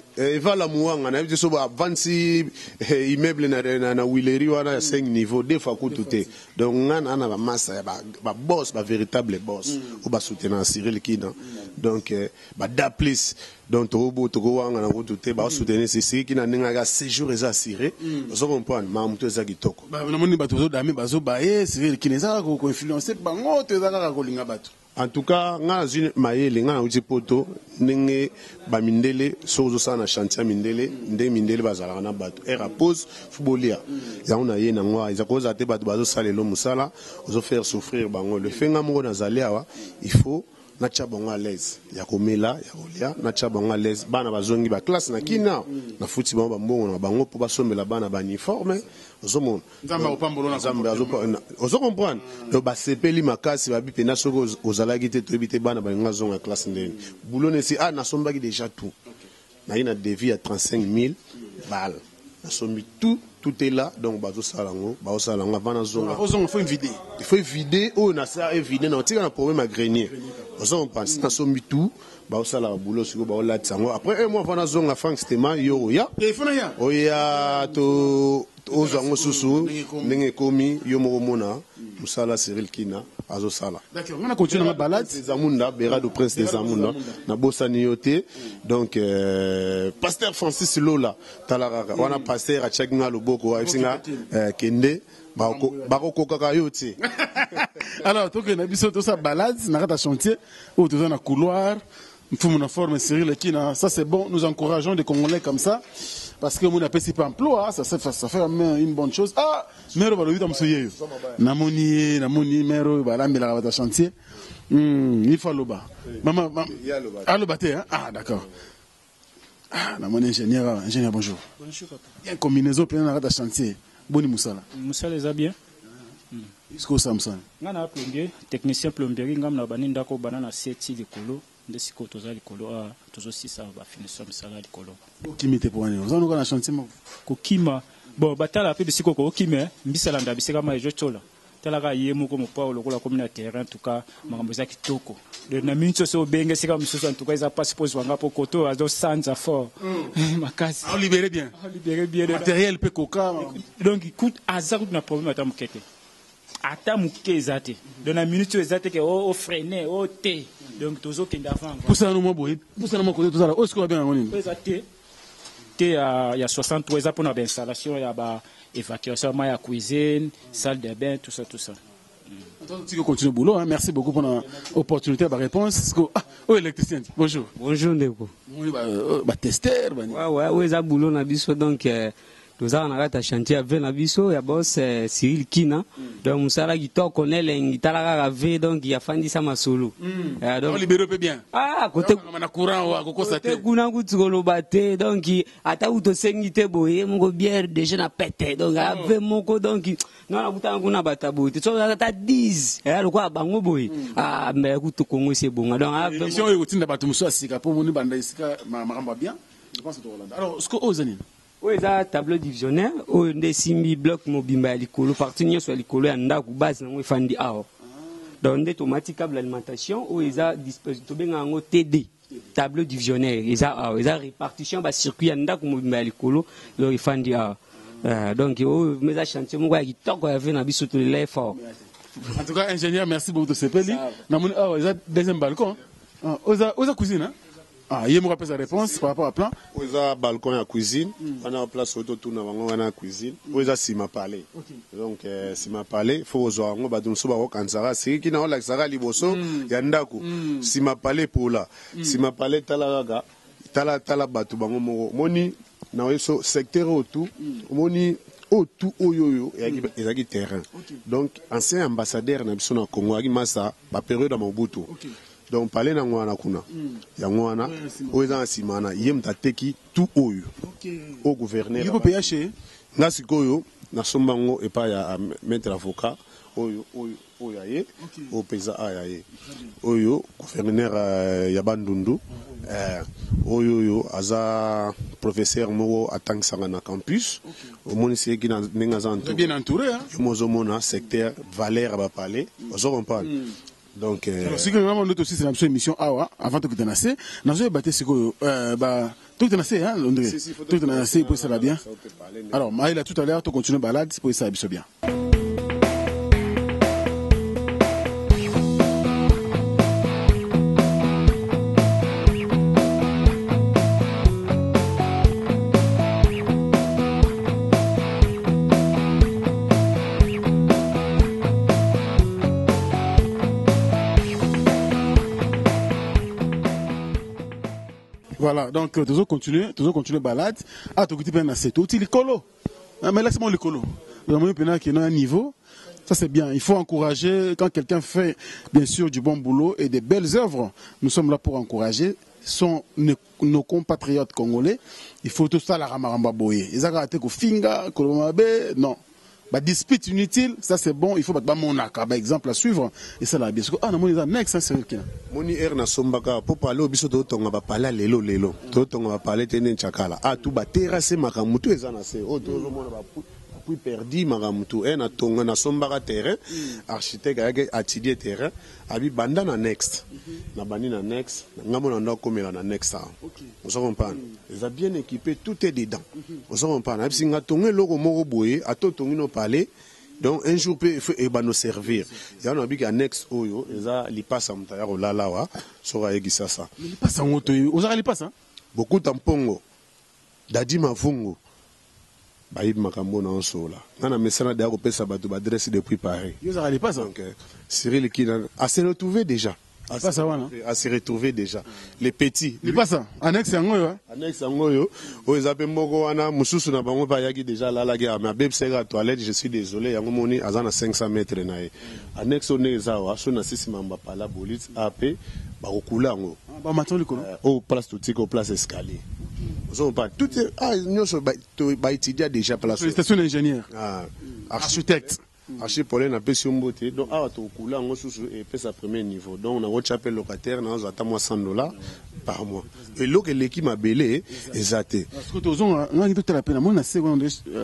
eva la muanga na biso ba vingt-six immeuble na na, na Wileri wana ya cinq niveaux des fois kutu te donc ngana na ba massa ba, ba boss ba véritable boss mm. ou ba soutenir Cyril Kina donc eh, ba da plus donc tobo togo wanga na kutu te ba soutenir Cyril Kina ninga ga séjour eza assuré ozo comprendre ma muto eza kitoko ba na moni ba tozo dami bazo ba eh Cyril Kina eza ko influencer bango to eza ka ko linga bato. En tout cas, nga zine mayele nga uti poto ninge ba mindele sozo sana chantier mindele nde mindele bazala na bato era pose footballia ya ona ye na ngwa za koza te bato bazo salelo musala ozo faire souffrir bango le fenga mo na zalia il faut na tchabonga à l'aise ya komela ya kolia na tchabonga à l'aise bana bazongi ba classe na kina na futi bango bambongo na bango po basomela bana ba uniforme ozomona nzamba opambolo na nzamba ozo comprendre do ba sepeli makasi ba bipe na soko ozalaki te to ebite bana ba nga zonga classe ndeni boulone si ah na sombaki déjà tout na ina devis à trente-cinq mille balles na sombi tout tout est là donc bazo salango bazo salango avant zonga ozonga faut vider il faut vider oh na ça est vidé na tika na problème à grenier ozo pense na sombi tout bazo sala boulot siko bazo latsango après un mois avant zonga Frank Stema yo ya et fona ya oya to ozango susu ndenge komi yo moko mona musala Cyril Kina azo sala d'accord on a continué na balade Zamunda Berado Prince des Zamunda na bosani yote donc euh, pasteur Francis Lola talaraka wana pasteur a chekinga loboko wa singa kende bako bako kokaka yote alors to que na biso to sa balade na kata chantier ou to na couloir mfumu na forme Cyril Kina ça c'est bon nous encourageons des Congolais comme ça parce que mon appel c'est pas emploi ça ça fait ça fait une bonne chose ah mero ba lobita msoyeyo na moni na moni mero ba lambela ba ta chantier hmm il faut loba maman allo baté ah d'accord ah na mon ingénieur ingénieur bonjour bonjour papa bien combinaison plein na ta chantier boni musala musala eza bien Isco Samson ngana plombier technicien plomberie ngam na baninda ko banana seti likolo ndesi ko toza likolo a tozo sisa ba finition musala likolo okimite pour ani ozano kana chantier mo ko kima bon batala pe bisiko ko kime mbisala nda bisika ma ejo chola tala ka yemo ko mo Paulo ko la commune terrain en tout cas makambo za kitoko de na mincho so benge sika mususu en tout cas za passe pose wanga po koto azo sanza fort makasi on libérer bien on libérer bien matériel pe koka donc écoute azar na problème ata mukete ata muke ezate de na minute ezate ke o freiner o té donc tozo kenda avant pour ça nous mo boy pour ça mo côté tout ça o ce qu'on va bien ngoni ezate té ya ya soixante-trois za pour na installation ya ba évacuation ma ya cuisine salle de bain tout ça tout ça. Attends, tu continues boulot hein. Merci beaucoup pour l'opportunité de réponse. Ah, oh électricien. Bonjour. Bonjour Ndeko. Oui bah bah testeur bah. Ouais ouais, ouais ça boulot na biso donc nous avons un chantier avec na biso ya boss Cyril Kina donc musala kitoko nelengi talaka rave donc ya fandi sama solo. Donc libéré peu bien. Ah côté na courant wa ko constater. Kuna kutsolo baté donc ata uto sengite boye moko bière déjà na pété donc ave moko donc non na butanga kuna batabote so ata dix eh lokwa bango boye ah mais kuto kongo c'est bon donc ave mission yo tinda batu muso asika po moni banda isika makamba bien je pense que Hollande alors ce que ozani oui ça tableau divisionnaire o ndesimi bloc mobimba likolo partie nyonso likolo ya ndaku base nango efandi aho donc automatique câble alimentation o eza dispositif benga ngo T D tableau divisionnaire eza aho eza répartition ba circuit ya ndaku mobimba likolo lo efandi aho donc o meza chantier moko ya kitoko ya vena biso to le fort. En tout cas ingénieur merci beaucoup de ce peli na moni aho eza deuxième balcon ah oza oza cuisine hein. Ah, il y a une réponse par rapport à plan. Vous avez un balcon à cuisine, on a une place autour de la cuisine. Vous avez si ma palais. Donc, si ma palais, il faut que vous ayez un soba kansara. C'est qui n'a pas l'accès à l'iboso, yandaku. Si ma palais pour là, si ma palais talaraga, tala tala batu bango moni na weso secteur autour, moni autour oyoyo et à terrain. Donc, ancien ambassadeur na biso na Congo, agi masa, ba période à Mobutu. Donc parler na ngwana kuna ya ngwana oza simana yem tateki tout oyo au gouverneur il faut payer chez nga sikoyo na sombango epa ya maître avocat oyo oyo oyo aye au pesa aye oyo gouverneur ya Bandundu euh oyo yo aza professeur mo atangisanga na campus au monisi qui na ninga zanto bien entouré hein mozomona secteur Valère ba parler ozo comprendre Donc, alors, si on a aussi c'est une émission awa avant que tu n'aies assez, nous avons battu ce que bah tout est assez hein, André. Tout est assez pour ça va bien. Alors, Maïla tout à l'heure, tu continues balade pour ça va bien. Voilà, donc tu dois continuer, tu dois continuer balade. Ah, tu as un assez tout, tu colo. Mais laisse-moi le colo. Le moment où il y a un niveau, ça c'est bien. Il faut encourager quand quelqu'un fait bien sûr du bon boulot et des belles œuvres. Nous sommes là pour encourager. Sont nos, nos compatriotes congolais. Il faut tout ça la ramaramba boye. Ils ont raté que finga, que non. Bah, dispute inutile, ça c'est bon, il faut battre mon aka, par exemple, à suivre, et ça là, bien sûr. Ah, non, mon next, ça c'est ok. Moni er na sombaka, pour parler au biso de tonga va parler lelo lelo. Tonga va parler tenen chakala. Ah, tout ba terrasse makamutu ezana se. Oh, tout le monde va puis perdu makamutu. Eh, na tonga na sombaka terrain, architecte a atelier terrain, abi banda na next. Na bandi na next, ngamo na ndo komela na next. On se comprend. Ils ont bien équipé, tout est dedans. On se comprend. Si on a tonga logo moro boye, a to tonga no parler. Donc un jour peut et nous servir. Il y a un habit annexe oyo, ils a li passe am tayaro la la wa, sora egisa ça. Mais li passe en auto, aux arrêts li passe hein. Beaucoup tampongo. Dadi mafungo. Ba yib makambo na onsola. Nana mesana da ko pesa batu ba adresse depuis Paris. Ils arrêt li passe. Donc Cyril qui a se retrouvé déjà. À se, à se retrouver déjà. Les petits. Il passe ça. Annexe en goyo. Annexe en goyo. O ezape moko wana mususu na bango pa yaki déjà la la guerre. Mais beb sera toilette, je suis désolé. Yango moni azana cinq cents mètres na ye. Annexe on ezawa so na sisi mamba pala bolit AP ba kokula ngo. Ba maton likolo. Au place tout au place escalier. On pas tout ah nyoso ba ba étudier déjà place. Félicitations l'ingénieur. Ah architecte. Archi Pauline a payé un beauté. Donc, à tout coup, là, on a sa premier niveau. Donc, on a reçu locataire, on a moi cent dollars par mois. Et là, l'équipe m'a belé, exacté. Parce que tu as on a tout la peine. Moi, on a seconde.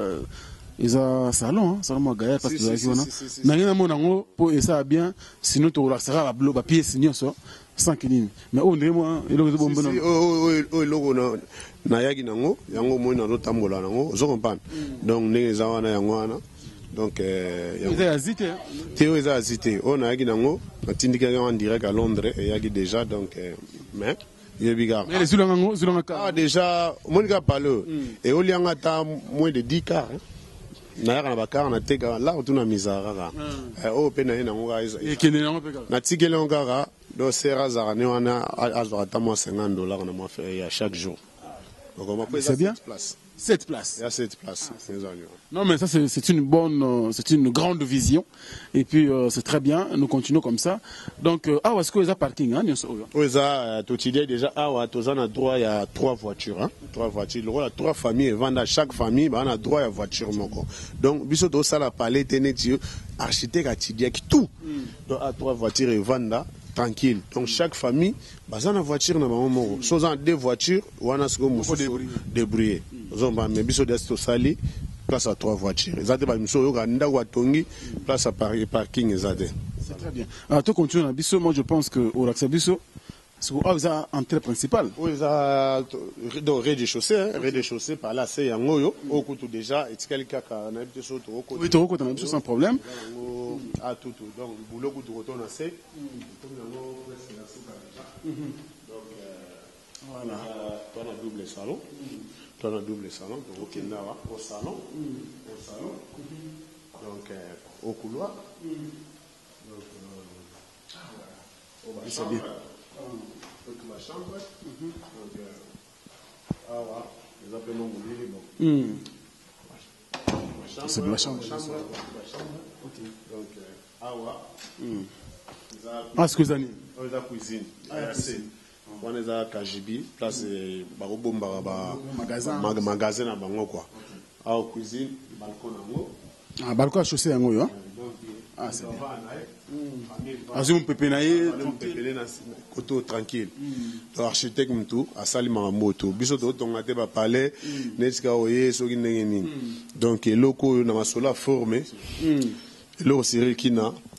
Ils ont salon, salon moi gaillard parce que tu as na rien à mon ango pour et ça bien. Sinon, tu auras sera la bloc, la pièce sinon ça sans qu'il. Mais on est moi, il est bon bon. Oh oh oh, logo na na yagi nango, yango moi na notambola nango. Je comprends. Donc, les gens na yango na. Donc, euh, ils ont hésité. Théo ils ont hésité. On a nango, on a tindiqué en direct à Londres et yagi déjà donc euh, mais il est bigard. Mais les Zulangango, Zulangaka. Ah déjà, mon gars parle. Et au lieu d'ata moins de dix cars. Naïra na bakar na tega là on a misara. Eh oh pena ina ngoga isa. Et qui n'est pas pega. Na tigele ngara do sera za ne wana azorata moi cinquante dollars na moi fait à chaque jour. Donc on va prendre c'est bien. Place. Cette place. Il y a cette place. Non, mais ça, c'est une bonne, euh, c'est une grande vision. Et puis, euh, c'est très bien. Nous continuons comme ça. Donc, euh, ah, est-ce que vous avez parking, hein? Oui, ça, tout idée déjà, ah, ouais, on a droit, il y a trois voitures, hein? Trois voitures. Le rôle, il y a trois familles, et vendent à chaque famille, bah, on a droit à voiture, donc, biso do ça, la palais, tenez, architecte, à qui tout. Donc, à trois voitures, et vendent tranquille. Donc, chaque famille, bah, ça, on a voiture, on a maman. Soit on a deux voitures, ou on a ce qu'on peut débrouiller. Mais biso d'esto sali place à trois voitures. Ezate ba biso yoka nda wa tongi place à parking ezate. C'est très bien. Alors toi continue na biso, moi je pense que au Raxa biso c'est où vous avez entrée principale. Oui, ça dans rez-de-chaussée, hein, rez-de-chaussée par là c'est yango yo au kutu déjà et tikali kaka na biso to ko. Oui, to ko na biso sans problème. Ah tout tout. Donc boulot kutu retourne à c'est comme yango presque la souka. Donc voilà, on a double salon. On a double salon, donc au Kendawa, au salon, mm. au salon, mm-hmm. donc euh, au couloir, mm. donc euh, au bas chambre, donc ma chambre, mm-hmm. donc euh, ah ouais, les appels non moulés, bon. Mm. Ma c'est la chambre, ma chambre, ma chambre, ok. Donc euh, ah ouais, mm. ah ce que vous avez, oh la cuisine, ah c'est on est à Kajibi, place Barobomba, magasin, magasin à Bango quoi. À cuisine, balcon à moi. Ah balcon à chaussée à moi, hein. Ah c'est bien. Ah je me pépé naïe, pépé na côté tranquille. Donc architecte m'tou, à Salima moto. Biso to ton ngate ba palais, neska oye soki ndenge nini. Donc loko na masola formé. Lo Cyril Kina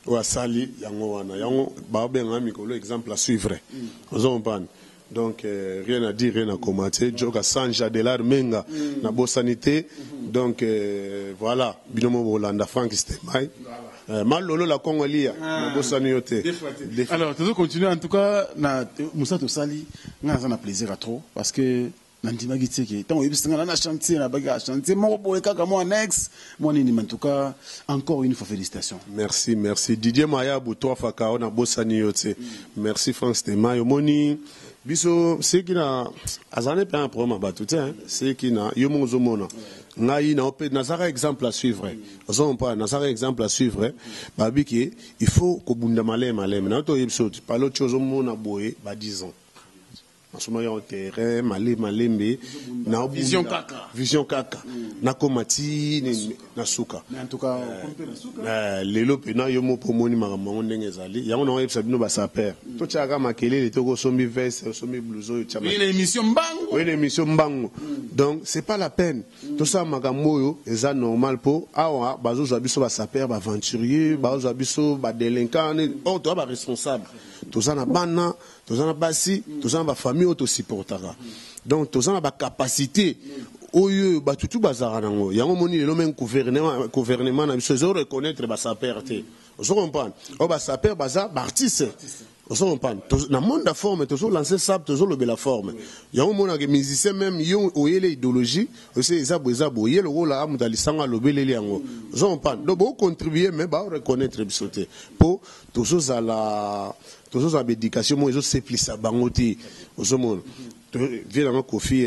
wa sali yango wana yango ba benga mikolo exemple à suivre ozo comprendre donc euh, rien à dire rien à commenter joka sanja de l'art menga mm. na bosanité mm-hmm. donc euh, voilà binomo Rolanda Frank Stemai euh, malolo la Congolia na bosani yote. Alors tu continuer en tout cas na Moussa to sali nga ça na plaisir à trop parce que nandima gitseke tant yebisanga na chantier na baga chantier mo boye kaka mo annexe mo nini en tout cas encore une fois félicitations. Merci merci Didier Mayabou toi Fakao na bosani yote mm. merci Frank Stemai moni biso c'est qui na azane pas un problème ba tout hein c'est qui na yomo zomona ngai na opé nazara exemple à suivre ozon pas nazara exemple à suivre ba biki il faut ko bunda malé malé na to yebso pas l'autre chose mona boye ba dix ans en ce moment terrain malé malembe na vision kaka vision kaka na komati na suka mais en tout cas euh lelo pena yomo pomoni makambo ndenge zali yango na yebsa bino ba saper to chaka makelele to ko sombi veste sombi blouson chama une émission mbango une émission mbango donc c'est pas la peine tout ça makambo yo eza normal po awa bazo za biso ba saper ba aventurier bazo za biso ba délinquant oh to ba responsable tout ça na bana tout ça na basi tout ça na ba famille auto supportera donc tout ça na ba capacité oyo batutu bazara nango yango moni lelo men gouvernement gouvernement na biso zo reconnaître ba saper te ozo comprendre o ba saper baza ba artiste ozo comprendre na monde de forme toujours lancer sable toujours le bela forme yango mona que musicien même yo oyele idéologie aussi ezabo ezabo yelo rola amudali sanga lobeleli yango ozo comprendre donc bo contribuer mais ba reconnaître bisote pour toujours à la toujours à l'éducation moi zo simplifier bangote ozo mona vient dans Kofi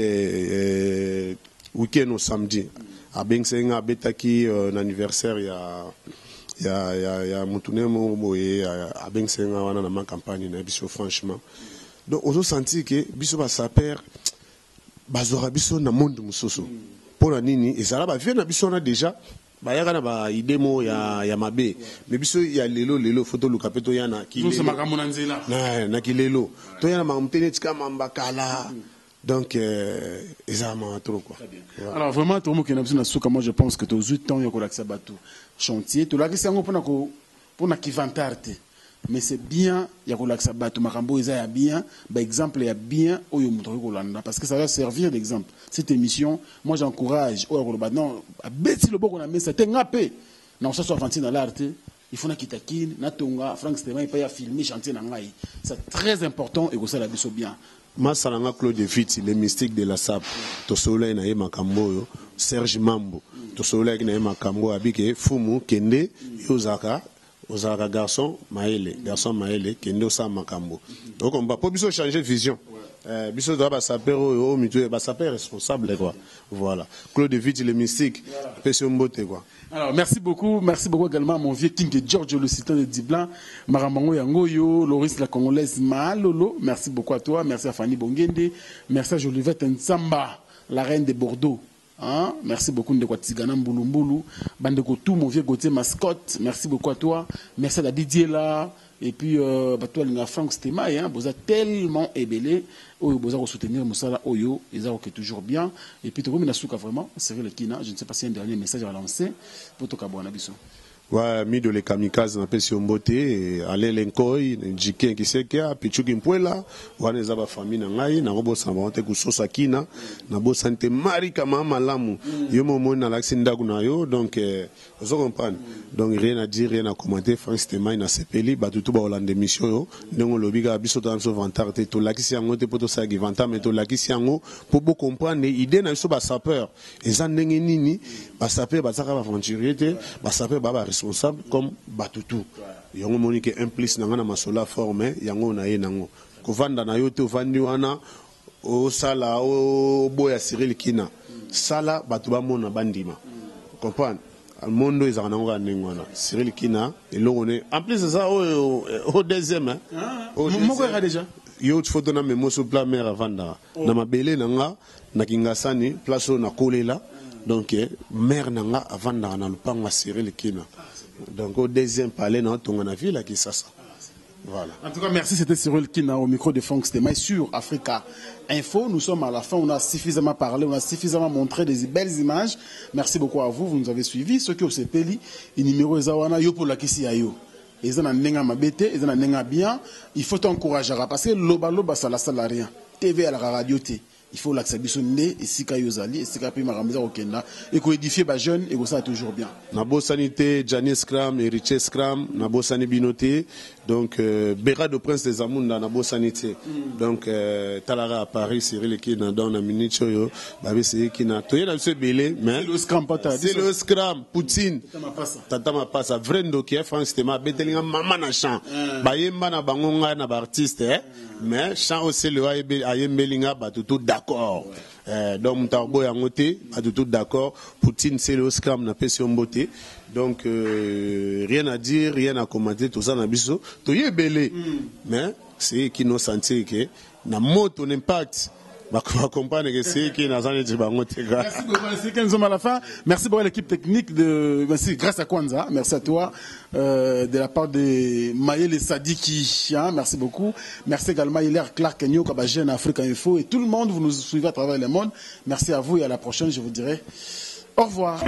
et week-end au samedi à Bengsenga betaki un anniversaire il y a il y a il y a il y a Mutune Moye à Bengsenga wana na ma campagne na biso franchement donc on senti que biso ba saper bazora biso na monde musoso pour la nini et ça là ba vient na biso na déjà ba yaka na ba idemo ya ya mabe mais biso ya lelo lelo photo lukapeto yana ki nous sommes makamona nzela na na ki lelo to yana mamtene tika mambakala donc euh exactement trop quoi. Alors vraiment tout le monde qui n'a besoin de souka moi je pense que tu as huit ans yoko laksa bateau chantier tu l'as kisango pour na ko pour na kivantarte mais c'est bien yako laksa bateau makambo eza ya bien ba exemple ya bien oyo muto ko landa parce que ça va servir d'exemple cette émission moi j'encourage oyo ko ba non beti le boko na mesa te ngapé na ça soit avancer dans l'art il faut na kitakine na tonga Frank Stemai pas ya filmer chantier na ngai c'est très important et que ça la biso bien. Masalanga Claude Viti, les mystiques de la S A P, Tosola na yema kambo, Serge Mambo, Tosola na yema kambo abike Fumu Kende, Yozaka, Ozaka garçon Maele, garçon Maele Kende osa makambo. Donc on va pas biso changer vision. Euh biso doit ba saper au milieu ba saper responsable quoi. Voilà. Claude Viti les mystiques, pèse mbote quoi. Alors, merci beaucoup. Merci beaucoup également à mon vieux King Giorgio, le citant de Diblan, Maramango Yangoyo, Loris la Congolaise Malolo. Merci beaucoup à toi. Merci à Fanny Bongende. Merci à Jolivette Nsamba, la reine de Bordeaux. Hein? Merci beaucoup de Kwatigana Mbulumbulu. Bandeko tout, mon vieux Gauthier Mascotte. Merci beaucoup à toi. Merci à la Didier là. Et puis, euh, bah, toi, le Frank Stemai, hein, vous êtes tellement ébélé. Oyo, vous avez soutenir Moussala Oyo, ils ont toujours bien. Et puis, tu vois, vraiment, c'est vrai, le Kina. Je ne sais pas si un dernier message à lancer pour toi, Kabouana Bissou. Ouais, mi de les kamikazes na pesi ombote ale lenkoi njike kiseka pichuki mpwela wana za ba famille na ngai na robo sambante kusosa kina na bo santé mari kama malamu yo momo na laxinda kuna yo donc vous comprenez donc rien à dire rien à commenter Frank Stemai na sepeli batutu ba Hollande mission yo ndongo lobiga biso tan so vantarte to lakisi yango te poto sa givanta mais to lakisi yango pour bo comprendre idée na so ba sapeur eza ndenge nini ba sapeur ba saka ba aventurier te ba sapeur ba ba responsable comme batutu yango monique implice na ngana masola forme yango na ye nango kovanda na yo te ovandi wana o sala o boya Cyril Kina sala batu ba mona bandima comprendre al mondo ezana ngo nengwana Cyril Kina elongo ne en plus ça au au deuxième hein moko era déjà yo photo na memo so pla mère avanda na mabele nanga na kingasani place na kolela donc mère nanga avanda na lupanga Cyril Kina. Donc au deuxième palais, non, on a vu là qui ça. Voilà. En tout cas, merci. C'était Cyril Kina au micro de Frank Stemai sur Africa Info. Nous sommes à la fin. On a suffisamment parlé, on a suffisamment montré des belles images. Merci beaucoup à vous. Vous nous avez suivis. Ceux qui ont C P L I, le numéro est Zawana Yo pour la Kisi Ayo. ils ont un nenga mabete, ils ont un nenga bien, il faut t'encourager parce que loba loba ça la sala rien. T V à la radio T. Il faut l'accepter né et si kayozali et si kapi maramza okenda et ko édifier ba jeune et ça toujours bien. Na bo sanité Janice Scram et Richie Scram na bo sanité binoté donc euh, Béra de Prince des Amunda na bo sanité mm. donc euh, Talara à Paris Cyril qui na dans na minute yo ba c'est qui na toyé na ce belé mais le Scram pata c'est le Scram Poutine tata ma passe Vrendo qui est France tema betelinga mama na chant ba yemba na bangonga na ba artiste eh mais chant aussi le ayembelinga ba tout d'accord. Euh, donc Moutarbo est noté, pas du tout d'accord. Poutine c'est le scram n'a pas si on beauté. Donc euh, rien à dire, rien à commenter, tout ça n'a biso. Tout y est belé. Mais c'est qui nous sentit que na moto n'impact. Merci beaucoup, merci pour l'équipe technique de merci grâce à Kwanza, merci à toi euh, de la part de Maël Sadiki, hein, merci beaucoup, merci également à Hilaire Clark Kenyo Kabajène Africa Info et tout le monde vous nous suivez à travers le monde. Merci à vous et à la prochaine, je vous dirai au revoir.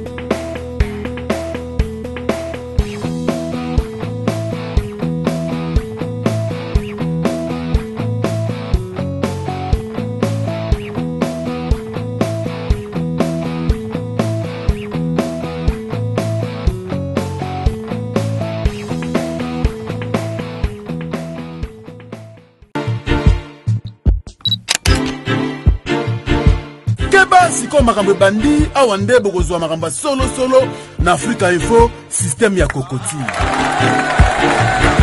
Siko makambo bandi awande bokozwa makambo solo solo na Africa Info système ya kokoti.